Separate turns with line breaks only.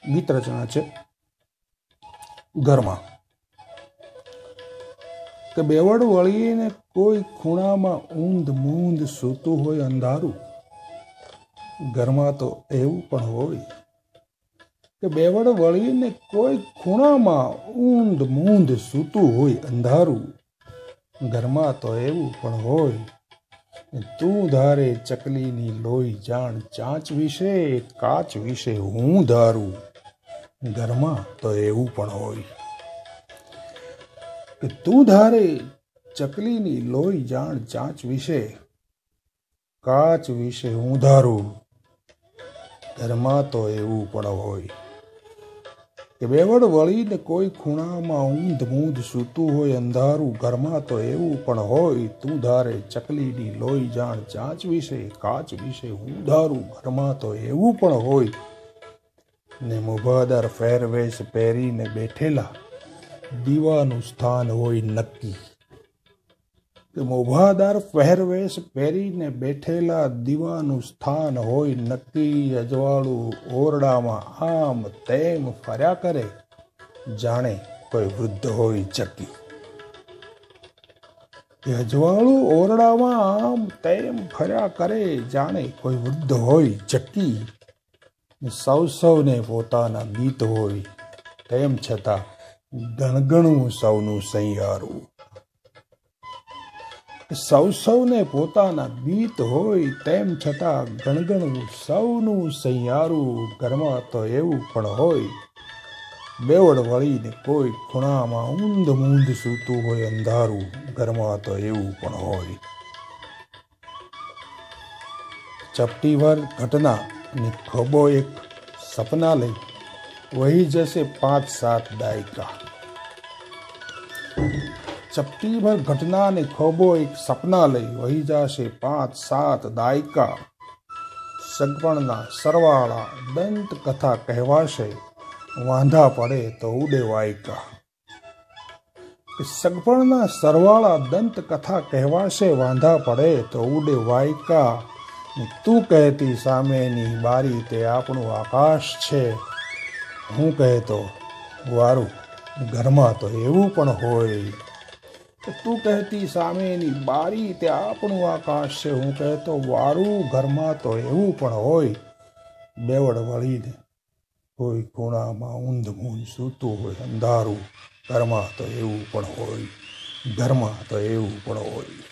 ગીત રચના છે ઘરમાં કે બેવડ વળીને કોઈ ખૂણામાં ઊંધ મૂંધ સૂતું હોય અંધારું. ઘરમાં તો એવું પણ હોય કે બેવડ વળીને કોઈ ખૂણામાં ઊંધ મૂંધ સૂતું હોય અંધારું. ઘરમાં તો એવું પણ હોય તું ધારે ચકલીની લોહી જાણ ચાંચ વિશે કાચ વિશે હું ધારું. ઘરમાં તો એવું પણ હોય કે તું ધારે ચકલીની લોહી જાણ ચાંચ વિશે કાચ વિશે હું ધારું. ઘરમાં તો એવું પણ હોય કે બેવડ વળીને કોઈ ખૂણામાં ઊંધ મૂંધ સૂતું હોય અંધારું. ઘરમાં તો એવું પણ હોય તું ધારે ચકલીની લોહી જાણ ચાંચ વિશે કાચ વિશે હું ધારું. ઘરમાં તો એવું પણ હોય ને મુભાદાર પહેરવેશ પહેરીને બેઠેલા દીવાનું સ્થાન હોય નક્કી. કે મોભાદાર પહેરવેશ પહેરીને બેઠેલા દીવાનું સ્થાન હોય નક્કી. અજવાળું ઓરડામાં આમ તેમ ફર્યા કરે જાણે કોઈ વૃદ્ધ હોય ચકી. કે અજવાળું ઓરડામાં આમ તેમ ફર્યા કરે જાણે કોઈ વૃદ્ધ હોય ચકી. સૌને પોતાના ગીત હોય તેમ છતાં ગણગણું સૌનું સહિયારું. સૌને પોતાના ગીત હોય તેમ છતાં ગણગણું સૌનું સહિયારું. ઘરમાં તો એવું પણ હોય બેવડ વળીને કોઈ ખૂણામાં ઊંધ મૂંધ સૂતું હોય અંધારું. ઘરમાં તો એવું પણ હોય. ચપટી ભર ઘટના ને ખોબો એક સપના લઈ વહી જશે 5-7 દાયકા. ચપટી ભર ઘટના ને ખોબો એક સપના લઈ વહી જશે 5-7 દાયકા. સગપણના સરવાળા દંત કથા કહેવાશે વાંધા પડે તો ઉડે વાયકા. સગપણના સરવાળા દંત કથા કહેવાશે વાંધા પડે તો ઉડે વાયકા. તું કહેતી સામેની બારી તે આપણું આકાશ છે. હું કહેતો વારું ઘરમાં તો એવું પણ હોય. તું કહેતી સામેની બારી તે આપણું આકાશ છે. હું કહેતો વારું ઘરમાં તો એવું પણ હોય. બેવડ વળીને કોઈ ખૂણામાં ઊંધ મૂંધ સૂતું હોય અંધારું. ઘરમાં તો એવું પણ હોય. ઘરમાં તો એવું પણ હોય.